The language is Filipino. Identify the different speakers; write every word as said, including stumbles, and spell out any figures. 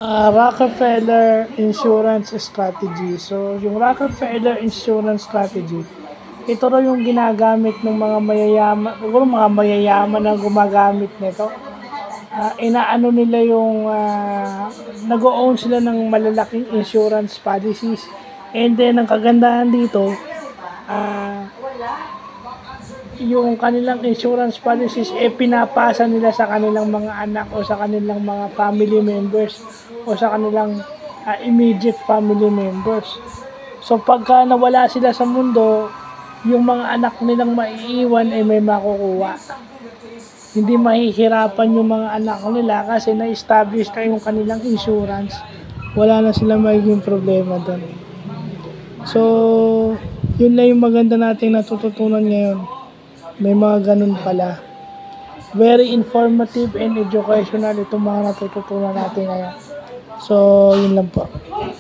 Speaker 1: Ah, Rockefeller Insurance Strategy. So, yung Rockefeller Insurance Strategy, ito raw yung ginagamit ng mga mayayaman, siguro mga mayayaman na gumagamit nito. Ah, inaano nila yung ah, nag-o-own sila ng malalaking insurance policies. And then, ang kagandahan dito, ah, yung kanilang insurance policies eh pinapasa nila sa kanilang mga anak o sa kanilang mga family members o sa kanilang ah, immediate family members. So pagka nawala sila sa mundo, yung mga anak nilang maiiwan ay may makukuha. Hindi mahihirapan yung mga anak nila kasi na-establish na yung kanilang insurance. Wala na silang magiging problema doon. So, yun na yung maganda nating natututunan ngayon. May mga ganun pala. Very informative and educational itong mga natututunan natin ngayon. So, yun lang po.